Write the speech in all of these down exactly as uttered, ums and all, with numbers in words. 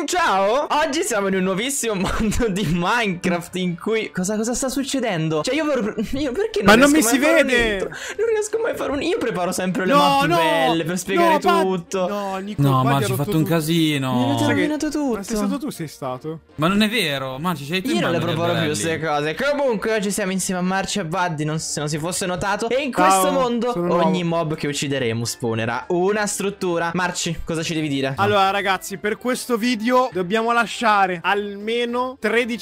Ciao! Oggi siamo in un nuovissimo mondo di Minecraft in cui... Cosa, cosa sta succedendo? Cioè io, vor... io perché non Ma non mi mai si vede! Non riesco mai a fare un... Io preparo sempre le no, mappe no, belle per spiegare no, tutto. No, Nico, No, ma ci hai fatto un casino. Mi avete Sai che- rovinato tutto. Ma sei stato tu, sei stato? Ma non è vero, ma ci sei tu. Io in non le mano gli preparo più alberelli. queste cose. Comunque oggi siamo insieme a Marci e Buddy, non, se non si fosse notato. E in Ciao, questo mondo sono ogni nuovo. mob che uccideremo spawnerà una struttura. Marci, cosa ci devi dire? Allora ragazzi, per questo video dobbiamo lasciare almeno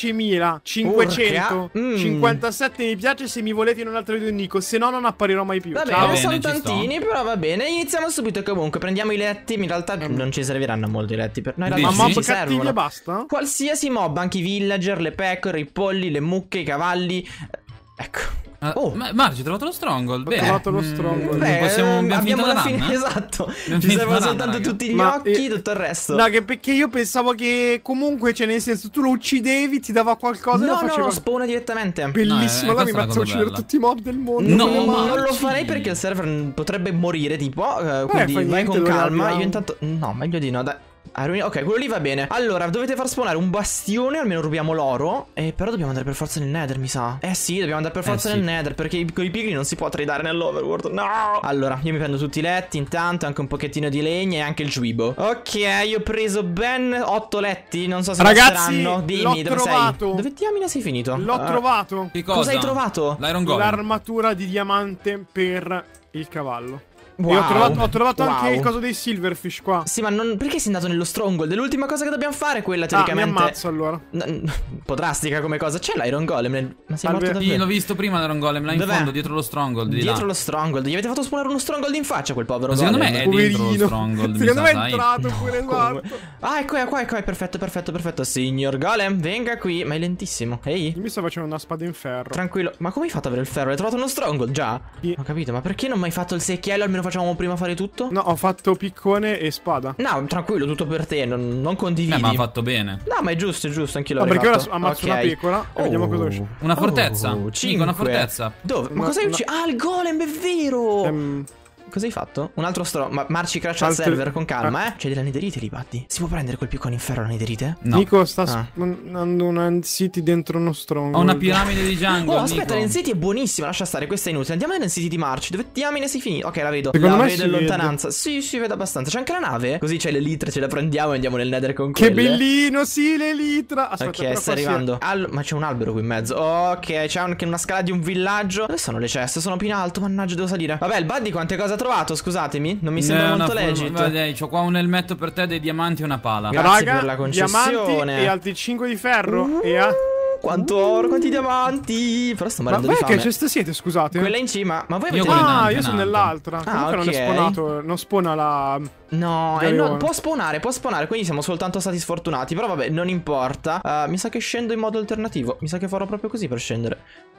tredicimilacinquecentocinquantasette mi piace se mi volete in un altro video di Nico, se no non apparirò mai più. Va Ciao. bene, Va sono bene, ci tantini, però va bene. Iniziamo subito comunque. Prendiamo i letti. In realtà non ci serviranno molto i letti. Per... No, in Dici? realtà Ma sì, mob ci cattivi servono. e basta? Qualsiasi mob, anche i villager, le pecore, i polli, le mucche, i cavalli. Ecco. Ah, Oh. ma Marci, hai trovato lo stronghold? Ho Bene. trovato lo Mm, stronghold. Beh, possiamo abbiamo abbiamo finito la la fine. run, eh? Esatto. Abbiamo Ci finito servono la run, soltanto raga. tutti gli Ma, occhi, eh, tutto il resto. No, che perché io pensavo che comunque, cioè nel senso, tu lo uccidevi, ti dava qualcosa e lo No, no, faceva. no, spawna direttamente. Bellissimo, No, allora eh, mi questa è la mazzo a cosa uccidere bella. tutti i mob del mondo. No, come Non, non lo Marci. farei perché il server potrebbe morire tipo eh, Quindi fai vai niente, con lo calma. riabbiamo. Io intanto... No, meglio di no, dai. Ah, ru- Ok, quello lì va bene. Allora, dovete far spawnare un bastione, almeno rubiamo l'oro. E però dobbiamo andare per forza nel nether, mi sa. Eh sì, dobbiamo andare per forza Eh, nel sì. nether, perché i- con i pigri non si può tradare nell'overworld. No! Allora, io mi prendo tutti i letti intanto, anche un pochettino di legna e anche il juibo. Ok, io ho preso ben otto letti. Non so se Ragazzi, basteranno. Dimmi, l'ho dove trovato. sei? Dove diamine sei finito? L'ho Ah, trovato. Che cosa? Cosa hai trovato? L'Iron Golem. L'armatura di diamante per il cavallo. Wow. E ho trovato, ho trovato Wow. anche il coso dei silverfish qua. Sì, ma non... perché sei andato nello stronghold? È l'ultima cosa che dobbiamo fare è quella, Ah, mi teoricamente. ammazzo allora. N- n- un po' drastica come cosa. C'è l'Iron Golem nel... Ma sei Salve. morto Sì, davvero? l'ho visto prima l'Iron Golem, là in Dov'è? fondo, dietro lo stronghold. Di Dietro là. lo stronghold. Gli avete fatto spawnare uno stronghold in faccia quel povero Ma secondo golem. me è dentro lo Poverino. stronghold. mi Secondo sa, me è sai. entrato pure Come? esatto. Ah, ecco, ecco, ecco, è perfetto, perfetto, perfetto. Signor Golem, venga qui. Ma è lentissimo. Ehi, Io mi sto facendo una spada in ferro. tranquillo. Ma come hai fatto ad avere il ferro? Hai trovato uno stronghold già? Sì. Ho capito, ma perché non mi hai fatto il secchiello? Almeno facciamo prima fare tutto? No, ho fatto piccone e spada. No, tranquillo, tutto per te. Non, non condividi. Eh, ma ha fatto bene. No, ma è giusto, è giusto. Anch'io No, l'avrei perché ora fatto. ammazzo Ok. una pecora e vediamo cosa esce. Una fortezza. Oh, Nico, cinque. una fortezza. Dove? Ma Una- cosa hai una- ucciso? Ah, il golem, è vero! Ehm, Cosa hai fatto? Un altro stro... Ma Marci crash al Altre- server con calma, Ah. eh? C'è della nederite lì, Buddy. Si può prendere quel piccone in ferro la nederite? No. Nico sta Ah. spawnando una city dentro uno stronghold. Ho una piramide di jungle. Oh, aspetta, Nico. l'N-City è buonissima, lascia stare, questa è inutile. Andiamo nell'N-City di Marci. Dove diamine sei finito? Ok, la vedo. Secondo la me vedo si in vede. lontananza. Sì, si vede abbastanza. C'è anche la nave? Così c'è le litre, ce la prendiamo e andiamo nel nether con Che quelle. bellino, sì, le litra. Aspetta, Ok, però sta qua si è- arrivando. Al- Ma c'è un albero qui in mezzo. Ok, c'è anche una scala di un villaggio. Dove sono le ceste? Sono più in alto. Mannaggia, devo salire. Vabbè, il Buddy quante cose ha trovato? Scusatemi. Non mi sembra Eh, molto una- legit. Dai, c'ho qua un elmetto per te, dei diamanti e una pala. Grazie Raga, per la concessione. diamanti e altri cinque di ferro. Uh, E a... Quanto oro, quanti diamanti. Però sto Ma morendo voi di che fame. ceste siete, scusate? Quella in cima. Ma voi Io avete... quella in Ah, alto, io in sono alto. nell'altra. Ah, Comunque non ok. è spawnato. Non spawna la. No, eh, Galeone. no, può spawnare, può spawnare. Quindi siamo soltanto stati sfortunati. Però vabbè, non importa. Uh, mi sa che scendo in modo alternativo. Mi sa che farò proprio così per scendere.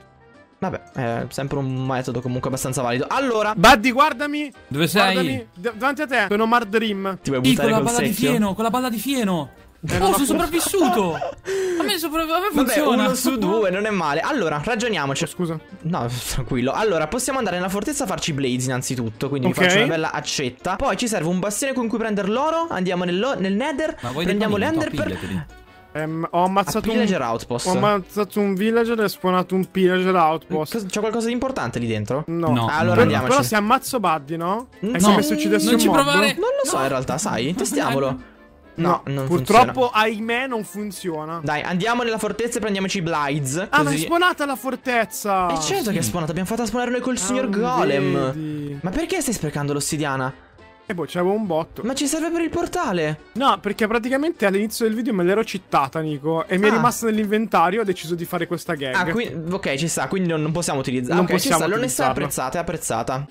Vabbè, è sempre un metodo comunque abbastanza valido. Allora, Buddy, guardami. Dove sei? Guardami. D- davanti a te. Sono Mardrim. ti vuoi Sì, buttare con la col palla di secchio? fieno, con la palla di fieno. Eh, Oh, non ho sono sopravvissuto. A me, sopra... a me Vabbè, funziona. uno su due, non è male. Allora, ragioniamoci. Scusa. No, tranquillo. Allora, possiamo andare nella fortezza a farci blaze innanzitutto. Quindi Ok. mi faccio una bella accetta. Poi ci serve un bastione con cui prendere l'oro. Andiamo nello- nel nether. Ma vuoi Prendiamo dei panini? l'ender To, per... pigliateli. Ehm, ho ammazzato A un. pillager outpost. Ho ammazzato un villager e ho spawnato un pillager outpost. Cos- C'è qualcosa di importante lì dentro? No. No. Allora Però- andiamoci. Però se ammazzo Buddy, no? È No. come se uccidessi Non un ci mob. provare. Non lo so in realtà, sai? Testiamolo. No, No, non purtroppo funziona. ahimè non funziona. Dai, andiamo nella fortezza e prendiamoci i Blides. Ah, ma è così... spawnata la fortezza. E certo che è spawnata, abbiamo fatto spawnare noi col signor Ah, Golem. vedi. Ma perché stai sprecando l'ossidiana? E boh, c'avevo un botto. Ma ci serve per il portale. No, perché praticamente all'inizio del video me l'ero citata, Nico. E mi è Ah. rimasta nell'inventario. Ho deciso di fare questa gag. Ah, qui... ok, ci sta, quindi non, non possiamo utilizzare. Non ok, ci possiamo sta, l'onestà è utilizzarla. apprezzata, è apprezzata.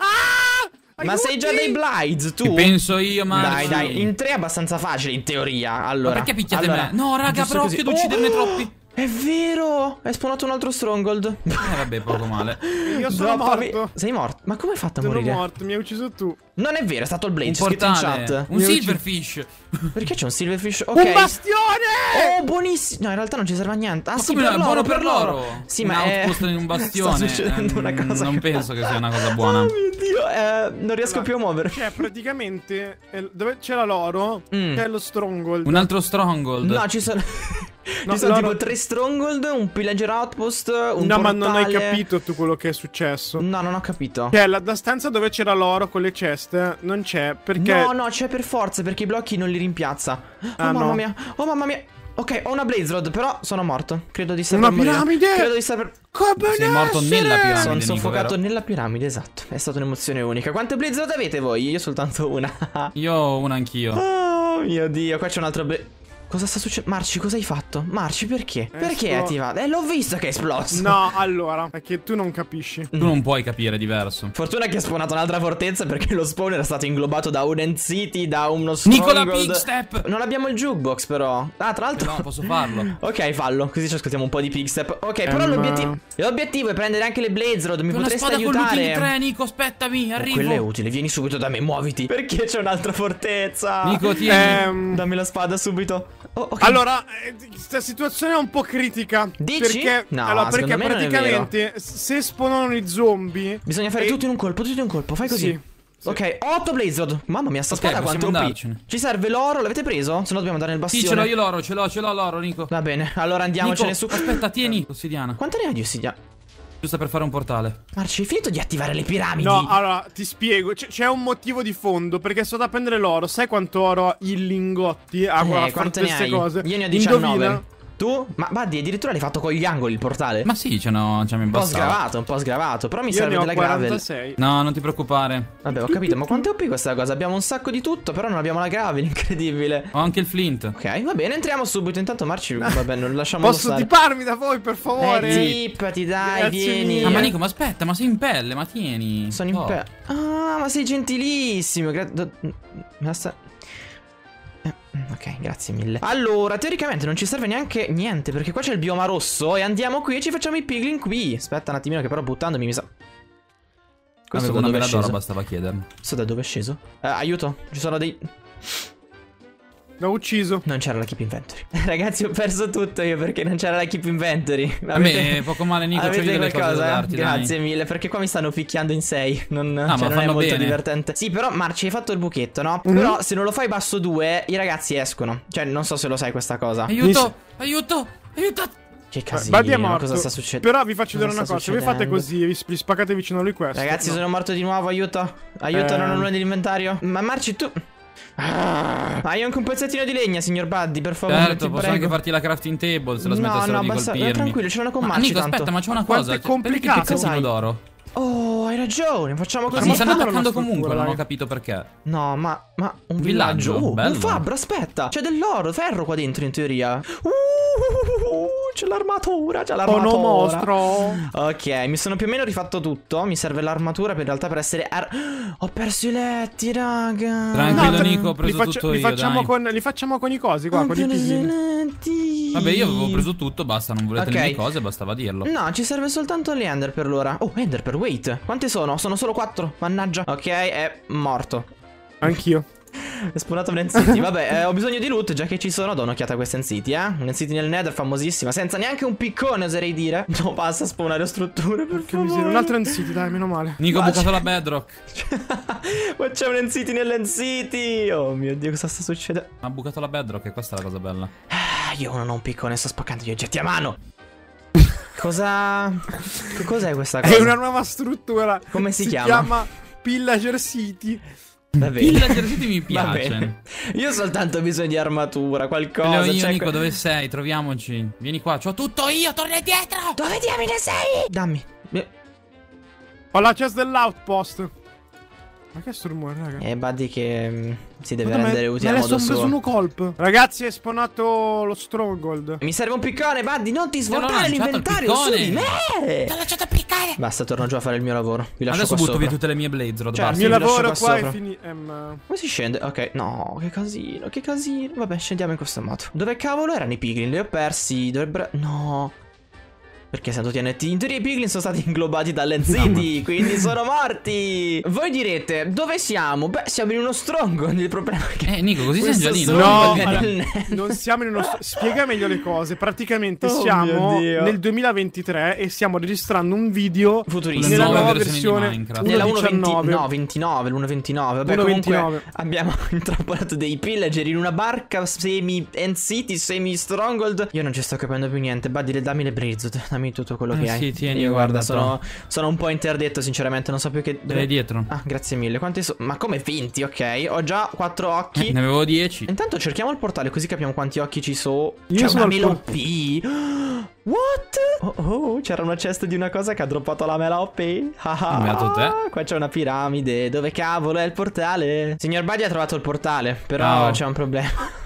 Ah! Ma sei già Aiuti! dei Blides, tu? Che penso io, ma. Dai, dai, in tre è abbastanza facile in teoria. Allora, Ma perché picchiate allora, me? No, raga, giusto però così. occhio ad ucciderne Oh! troppi. È vero! È spawnato un altro stronghold. Eh vabbè, poco male. Io sono Droppami- morto. Sei morto? Ma come hai fatto a Sono morire? morto, mi hai ucciso tu. Non è vero, è stato il Blaze. Un C'è scritto in portale. chat. Un Mi hai silverfish. Perché c'è un silverfish? Ok. Un bastione! Oh, buonissimo. No, in realtà non ci serve a niente. Ah, Ma sì, come per no, è l'oro, buono per l'oro. Sì, Un ma è... outpost in un bastione. Sta succedendo una ehm, cosa Non che- penso che sia una cosa buona. Oh mio Dio, eh, non riesco Allora, più a muovere. Cioè, praticamente, eh, dove c'era l'oro, Mm. c'è lo stronghold. Un altro stronghold. No, ci sono... No, ci sono loro- tipo tre stronghold, un pillager outpost, un No, portale... ma non hai capito tu quello che è successo. No, non ho capito. Cioè, la, la stanza dove c'era l'oro con le ceste non c'è perché... No, no, c'è per forza perché i blocchi non li rimpiazza. Oh Ah, mamma no. mia, oh mamma mia. Ok, ho una blaze rod, però sono morto. Credo di saper Una morire. piramide! Credo di saper... Come Sei morto essere? nella piramide. Sono Nico, soffocato vero? nella piramide, esatto. È stata un'emozione unica. Quante blaze rod avete voi? Io soltanto una. Io ho una anch'io. Oh mio Dio, qua c'è un altro blaze... Cosa sta succedendo? Marci, cosa hai fatto? Marci, perché? Perché è esplo- attivato? Eh, l'ho visto che è esploso. No, allora, perché tu non capisci. Tu non puoi capire, è diverso. Fortuna che ha spawnato un'altra fortezza perché lo spawn era stato inglobato da un End City, da uno Nicola stronghold. Pigstep. Non abbiamo il jukebox però. Ah, tra l'altro... No, posso farlo. Ok, fallo, così ci ascoltiamo un po' di Pigstep. Ok, però Ehm, l'obiettivo l'obiettivo è prendere anche le Blaze Rod. Mi Una potreste spada con aiutare? looting tre, Nico, aspettami, Oh, arrivo. quello è utile, vieni subito da me, muoviti. Perché c'è un'altra fortezza? Nico, tieni. Ehm, Dammi la spada subito. Oh, ok. Allora, eh, questa situazione è un po' critica. Dici? Perché, No, allora, perché secondo me non è praticamente se spawnano i zombie... Bisogna fare e- tutto in un colpo, tutto in un colpo, fai così. Sì, sì. Ok, otto Blaze Rod. Mamma mia, sta Ok, spada quanto possiamo è O P. andarcene. Ci serve l'oro, l'avete preso? Se no dobbiamo andare nel Sì, bastione. ce l'ho io l'oro, ce l'ho, ce l'ho l'oro, Nico. Va bene, allora andiamocene Nico, su. aspetta, tieni, ossidiana. Quante ne hai di ossidiana? Giusto per fare un portale. Marci, hai finito di attivare le piramidi? No, allora, ti spiego. C- c'è un motivo di fondo. Perché sto da prendere l'oro. Sai quanto oro ho in lingotti? Ah, guarda, eh, a fare quante tutte ne queste hai? cose. Io ne ho diciannove. Indovina? Tu? Ma Buddy, addirittura l'hai fatto con gli angoli il portale? Ma sì, ce n'ho, ce n'è un po' bastava. sgravato, un po' sgravato. Però mi Io serve ne ho della gravel. quarantasei. No, non ti preoccupare. Vabbè, ho capito, ma quanto è O P questa cosa? Abbiamo un sacco di tutto, però non abbiamo la gravel, incredibile. Ho anche il flint. Ok, va bene, entriamo subito. Intanto Marci, vabbè, non lasciamo Posso stare. tiparmi da voi, per favore? Eh, tippati, dai, Grazie vieni. mille. Ah, ma Nico, ma aspetta, ma sei in pelle, ma tieni. Sono in Oh. pe... Ah, ma sei gentilissimo. Gra- do- ma sta- eh, ok, grazie mille. Allora, teoricamente non ci serve neanche niente, perché qua c'è il bioma rosso e andiamo qui e ci facciamo i piglin qui. Aspetta un attimino che però buttandomi mi sa... Questo Avevo da una dove è bella d'oro, sceso? bastava chiedermi. Questo da dove è sceso? Eh, aiuto, ci sono dei... L'ho ucciso. Non c'era la keep inventory. Ragazzi, ho perso tutto io perché non c'era la keep inventory. A me poco male, Nico, c'ho avete io delle cose da qualcosa? darti, dai. Grazie mille, perché qua mi stanno picchiando in sei. Non, ma cioè, non è fanno molto bene. divertente. Sì, però Marci hai fatto il buchetto, no? Mhm. Però se non lo fai basso due, i ragazzi escono. Cioè, non so se lo sai questa cosa. Aiuto, aiuto, aiuto. Che casino, Buddy è morto. cosa sta succedendo? Però vi faccio Cosa vedere una sta cosa. Voi fate succedendo? così, vi, vi spaccate vicino a lui questo. Ragazzi, No. sono morto di nuovo, aiuto. Aiuto, Eh. non ho nulla nell'inventario. Ma Marci, tu... Ah, hai anche un pezzettino di legna, signor Buddy, per favore, Certo, ti posso prego. anche farti la crafting table se la No, smettessero no, di basta, colpirmi. tranquillo, ce l'hanno con Ma Marci, Nico, tanto. aspetta, ma c'è una Quanto cosa. è Cioè, perché complicato. picca Cos'hai? uno d'oro? Oh, hai ragione, facciamo Ma così. mi stanno falla attaccando una comunque, struttura, non ho dai. capito perché. No, ma, ma un Un villaggio, villaggio, Oh, bello. un fabbro, aspetta. C'è dell'oro, ferro qua dentro in teoria. Uh, c'è l'armatura, c'è l'armatura. Sono mostro. Ok, mi sono più o meno rifatto tutto. Mi serve l'armatura per in realtà per essere ar- Ho perso i letti, raga. Tranquillo, tra- Nico, ho li, preso faccio- tutto li io, facciamo dai. con, li facciamo con i cosi qua, Ho con i perso i pisini. letti. Vabbè, io avevo preso tutto, basta, non volete Ok. le mie cose, bastava dirlo. No, ci serve soltanto gli ender per l'ora. Oh, ender per wait. Quante sono? Sono solo quattro. Mannaggia. Ok, è morto. Anch'io. È spawnato un End City. Vabbè, eh, ho bisogno di loot. Già che ci sono, do un'occhiata a questa End City, eh. Un End City nel Nether famosissima. Senza neanche un piccone, oserei dire. No, basta spawnare strutture, per Che favore. miseria. Un altro End City, dai, meno male. Nico, ho Ma bucato c'è- la bedrock. Ma c'è un End City nell'End City. Oh mio Dio, cosa sta succedendo? Ha bucato la bedrock e questa è la cosa bella. Ah, io non ho un piccone, sto spaccando gli oggetti a mano. Cosa... Che cos'è questa cosa? È una nuova struttura. Come si si chiama? chiama Pillager City. Va bene. Il Laser City mi Va piace. bene. Io ho soltanto bisogno di armatura, qualcosa. Leo, io, cioè, Nico, que- dove sei? Troviamoci. Vieni qua, c'ho tutto io, torna indietro. Dove diamine sei? Dammi. Eh, Ho la chest dell'outpost. Ma che sto rumore, raga? Eh, Buddy che mm, si deve Guarda, rendere me- utile me a le modo son preso suo. uno colpo. Ragazzi, è spawnato lo stronghold. Mi serve un piccone, Buddy, non ti Te l'ho svuotare lanciato il l'inventario su piccone. di me. T'ho lasciato applicare. portale. Basta, torno giù a fare il mio lavoro. Vi lascio Adesso qua butto sopra. via tutte le mie blaze rod. Cioè, basta. Il mio vi lascio lavoro qua qua sopra. è finito. Ehm... Come si scende? Ok, no, che casino, che casino. Vabbè, scendiamo in questo modo. Dove cavolo erano i piglin? Li ho persi. Dovrebbero... No. Perché sento T N T? In teoria i piglin sono stati inglobati dalle City, quindi sono morti. Voi direte, dove siamo? Beh, siamo in uno stronghold. Il problema è che... Eh, Nico, così sei questo Gianino. No, stronghold è allora, nel netto. non siamo in uno. st- Spiega meglio le cose. Praticamente Oh, siamo mio Dio. nel duemilaventitré e stiamo registrando un video Futurista. nella nuove nuova versioni di versione Minecraft. Nella uno punto uno punto venti diciannove. no, ventinove, l'uno punto ventinove. Vabbè, uno punto comunque ventinove. abbiamo intrappolato dei pillager in una barca semi End City, semi Stronghold. Io non ci sto capendo più niente. Badile, dammi le Blizzard, dammi tutto quello che Eh, hai. sì, tieni, Io guarda, guarda, sono, sono un po' interdetto sinceramente, non so più che... Dove dietro? Ah, grazie mille. Quanti sono? Ma come venti, ok. Ho già quattro occhi. Eh, ne avevo dieci. Intanto cerchiamo il portale così capiamo quanti occhi ci sono. Io C'è sono una al mela O P. What? Oh, oh, c'era una cesta di una cosa che ha droppato la mela O P. Ah, Beato te. qua c'è una piramide. Dove cavolo è il portale? Signor Buddy ha trovato il portale, però Ciao. c'è un problema.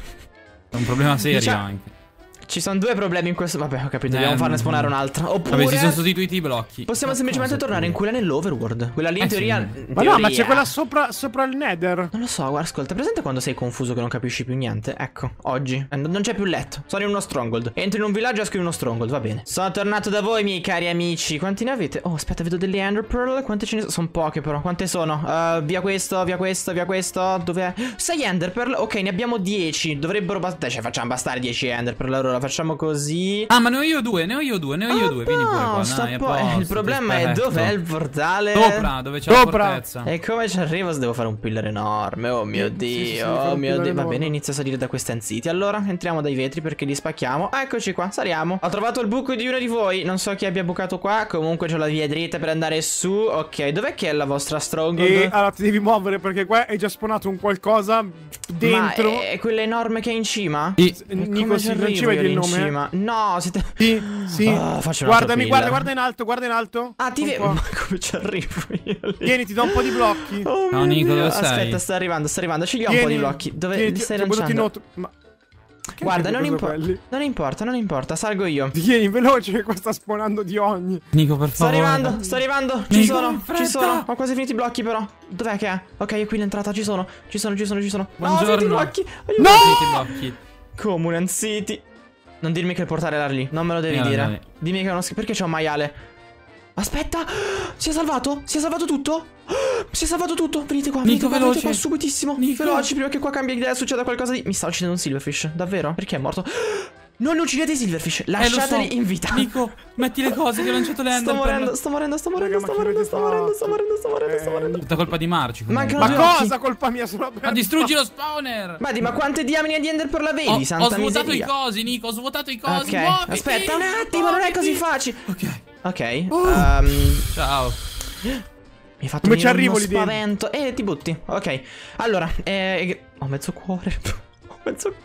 È un problema serio Diciamo- anche. Ci sono due problemi in questo. Vabbè, ho capito, Eh, dobbiamo farne mm, spawnare mm. un'altra. Oppure Vabbè, si sono sostituiti i blocchi. possiamo Ma semplicemente cosa tornare in tu? quella nell'overworld. Quella lì in Eh, teoria, sì. in Ma no, ma teoria- c'è quella sopra, sopra il Nether. Non lo so, guarda, ascolta, presente quando sei confuso che non capisci più niente? Ecco, oggi eh, non non c'è più letto. Sono in uno stronghold. Entro in un villaggio e esco in uno stronghold, va bene. Sono tornato da voi, miei cari amici. Quanti ne avete? Oh, aspetta, vedo delle Ender Pearl. Quante ce ne sono? Sono poche però. Quante sono? Uh, via questo, via questo, via questo. Dov'è? sei Ender Pearl. Ok, ne abbiamo dieci. Dovrebbero bastare. Cioè, facciamo bastare dieci Ender Pearl. Allora, facciamo così. Ah, ma ne ho io due, ne ho io due, ne ho io Ah, due. Vieni pure qua. sta Dai, a po- posto, il problema è perfetto. dov'è il portale? Sopra, dove c'è la Sopra. fortezza. E come ci arrivo se devo fare un pillar enorme? Oh mio Sì, dio, sì, sì, oh fare un mio pillar dio. Va enorme. bene, inizio a salire da queste anziti. Allora entriamo dai vetri perché li spacchiamo. Eccoci qua, saliamo. Ho trovato il buco di uno di voi. Non so chi abbia bucato qua. Comunque c'ho la via dritta per andare su. Ok, dov'è che è la vostra stronghold? E allora ti devi muovere perché qua è già spawnato un qualcosa dentro. Ma è quella enorme che è in cima? Sì. E Nico, come sì, ci non arrivo ci vedi io il lì in nome? cima? No, siete... Sì, sì. Ah, faccio un altro Guardami, pillar. guarda, guarda in alto, guarda in alto. Ah, ti Un vedo. po'. Ma come ci arrivo io lì? Vieni, ti do un po' di blocchi. Oh No, mio Nico, Dio. dove sei? Aspetta, sta arrivando, sta arrivando. Ce li ho un Vieni, po' di blocchi. Dove vieni, li ti- stai ti ho buttato in lanciando? otto- Ma... Che Guarda, hai non, preso impo- quelli? non importa, non importa, salgo io. Vieni, veloce che qua sta spawnando di ogni. Nico, per Sto favore. arrivando, sto arrivando. Ci Nico, sono, in ci fretta. sono. Ho quasi finito i blocchi però. Dov'è che è? Ok, è qui l'entrata, ci sono. Ci sono, ci sono, ci sono. No, ho finito i Buongiorno. blocchi. Aiuto. No! I blocchi. Comunant City. Non dirmi che il portale era lì. Non me lo devi Eh, dire. dai. Dimmi che è uno sch- Perché c'è un maiale? Aspetta. Si è salvato? Si è salvato tutto? Si è salvato tutto. Venite qua, venite Nico, qua, venite veloce. qua subitissimo. Nico. Veloci, prima che qua cambia idea, succeda qualcosa di... Mi sta uccidendo un silverfish. Davvero? Perché è morto? Non uccidete i silverfish. Eh, lo Lasciateli so. in vita. Nico, metti le cose che ho lanciato le Sto ender. morendo, sto morendo, sto morendo, Raga, sto ma che morendo, sto avete morendo, sto fatto? morendo, sto morendo, sto Eh, morendo. Tutta colpa di Marci. comunque. Mancano Ma due occhi. cosa? Colpa mia sono aperto. Ma distruggi lo spawner. Buddy, ma quante diamine di Ender per la vedi? Ho, ho Santa svuotato miseria. i cosi, Nico, ho svuotato i cosi. Ok, muoviti, aspetta un attimo, non è così muoviti. facile. Ok. Ok, Uh. ehm, Ciao. mi hai fatto Come ci venire arrivo uno lì dentro? spavento. E ti butti. Ok. Allora, eh, ho mezzo cuore. Ho mezzo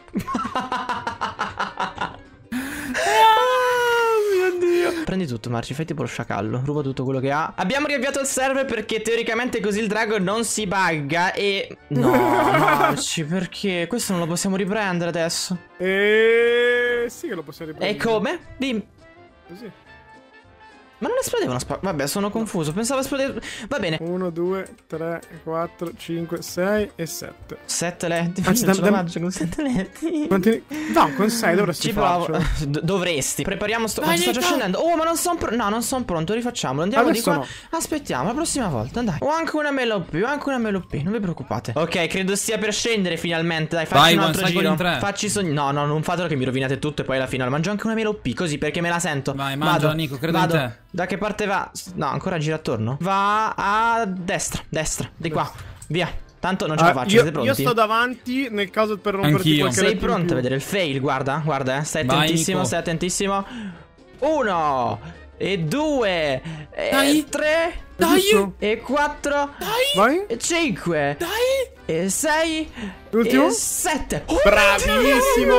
Oh mio Dio. Prendi tutto, Marci, fai tipo lo sciacallo. Ruba tutto quello che ha. Abbiamo riavviato il server perché teoricamente così il drago non si bugga. E no, Marci, perché? Questo non lo possiamo riprendere adesso. E sì che lo possiamo riprendere. E come? Dimmi. Così. Ma non esplodevano spa- Vabbè, sono confuso. Pensavo esplodeva. Va bene. uno, due, tre, quattro, cinque, sei e sette. Sette letti. Anzi, Non dam- ce la dam- faccio con sette letti. Quanti... No, con sei dovresti Ci provo. farcela. D- dovresti. Prepariamo sto. Dai, Ma sto già Nico. scendendo. Oh, ma non sono pronto. No, non sono pronto. Rifacciamolo. Andiamo Adesso di qua. no. Aspettiamo la prossima volta. Dai. Ho anche una melo P. Ho anche una melo P. Non vi preoccupate. Ok, credo stia per scendere finalmente. Dai, facci Vai, un one altro cycle giro. in tre. Facci sogni. No, no, non fatelo che mi rovinate tutto e poi alla fine mangio anche una melo P. Così perché me la sento. Vai, mangiala, Vado. Nico, credo in Vado. te. Da che parte va? No, ancora gira attorno. Va a destra. Destra. Di qua. Via. Tanto non ce la Ah, faccio. io, Siete pronti? io sto davanti nel caso per romperti Anch'io. qualche Sei letto in pronto più. a vedere il fail? Guarda, guarda, eh. Stai Vai, attentissimo, Nico. stai attentissimo. Uno, e due, e Dai. tre, Dai. Giusto? e quattro, Dai. Vai. e cinque, Dai. e sei, L'ultimo? e sette. Oh, Bravissimo!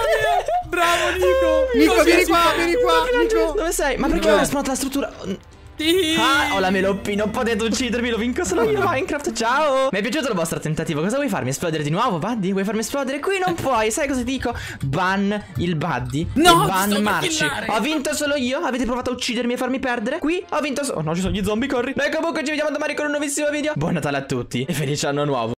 Bravo, Nico. Nico, Così vieni si qua, fa. vieni qua, Nico. Dove sei? Ma perché Dov'è? ho spawnato la struttura? Sì. Ah, ho la meloppi, non potete uccidermi, lo vinco solo io, Minecraft, ciao. Mi è piaciuto il vostro tentativo, cosa vuoi farmi esplodere di nuovo, Buddy? Vuoi farmi esplodere? Qui non puoi, sai cosa ti dico? Ban il Buddy. No, e ban ti sto per Marci. killare. Ho vinto solo io, avete provato a uccidermi e farmi perdere? Qui ho vinto solo... Oh no, ci sono gli zombie, corri. E comunque ci vediamo domani con un nuovissimo video. Buon Natale a tutti e felice anno nuovo.